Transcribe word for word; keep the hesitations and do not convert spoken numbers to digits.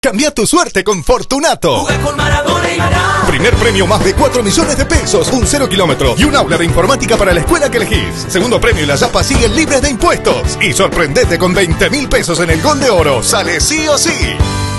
Cambia tu suerte con Fortunato. Jugué con Maradona y ganá. Primer premio, más de cuatro millones de pesos, un cero kilómetro y un aula de informática para la escuela que elegís. Segundo premio y las yapas siguen libres de impuestos. Y sorprendete con veinte mil pesos en el Gol de Oro. Sale sí o sí.